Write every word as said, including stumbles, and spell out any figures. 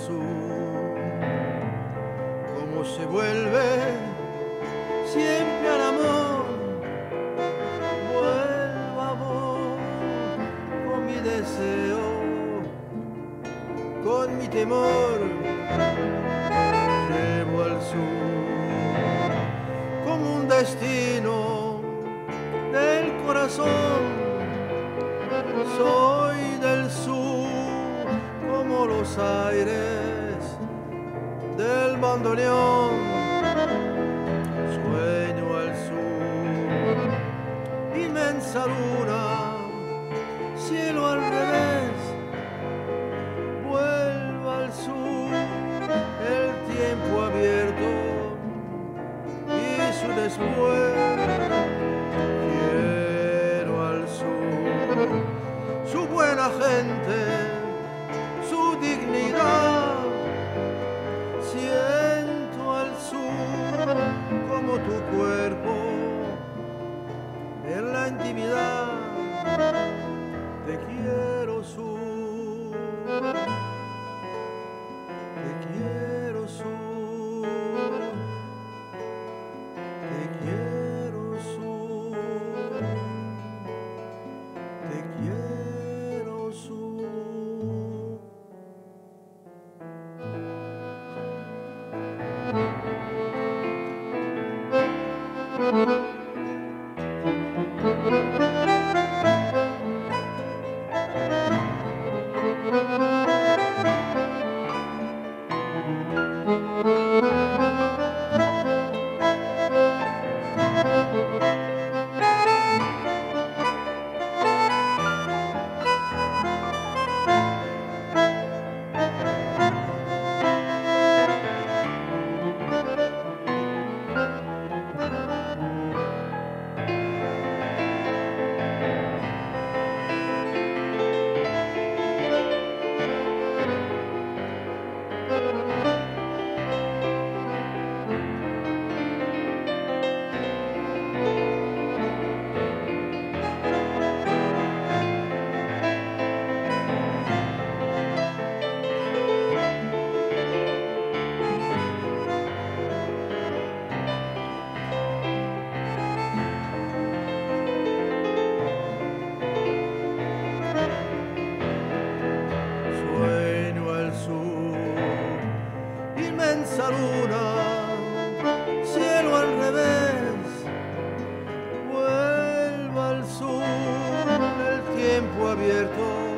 sur, cómo se vuelve siempre al amor. Vuelva vos con mi deseo, con mi temor, llevo al sur como un destino del corazón. Soy del sur como los aires del bandoneón. Sueño al sur, inmensa luna, cielo al revés. Vuelva al sur, el tiempo abierto y su después. Quiero al sur, su buena gente, su dignidad. Siento al sur como tu cuerpo en la intimidad. Te quiero sur, te quiero sur, te quiero sur, te quiero sur. Inmensa luna, cielo al revés. Vuelva al sur, el tiempo abierto